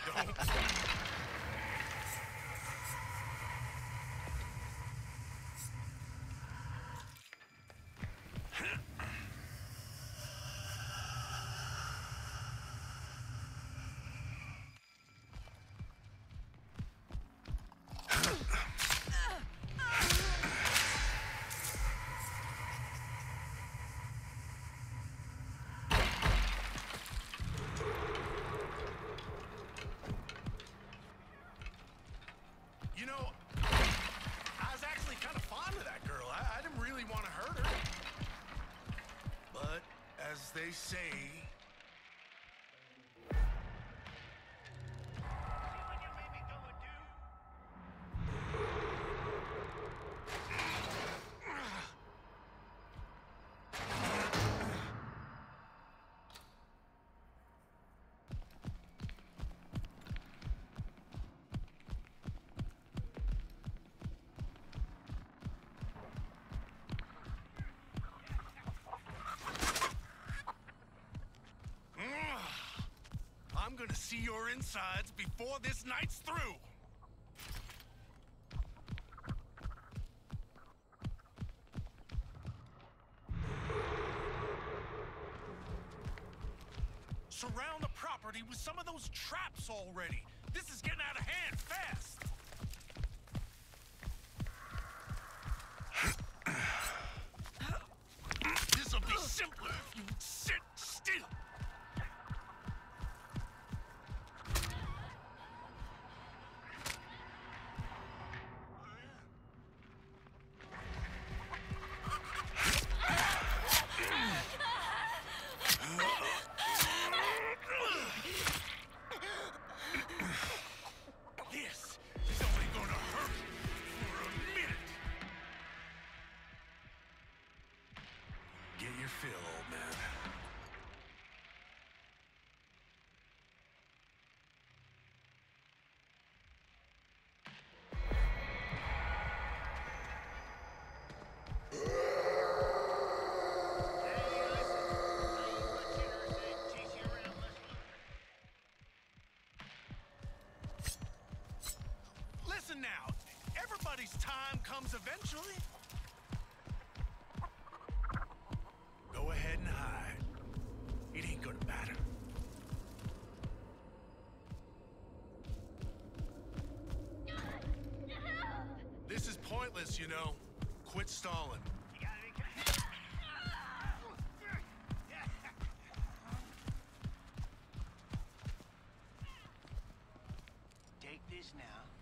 You know, I was actually kind of fond of that girl. I didn't really want to hurt her. But, as they say... I'm gonna see your insides before this night's through! Surround the property with some of those traps already! This is getting out of hand fast! This'll be simpler if you sit still! This is only gonna hurt for a minute. Get your fill, old man. Listen now, everybody's time comes eventually. Go ahead and hide. It ain't gonna matter. This is pointless, you know. Quit stalling. Take this now.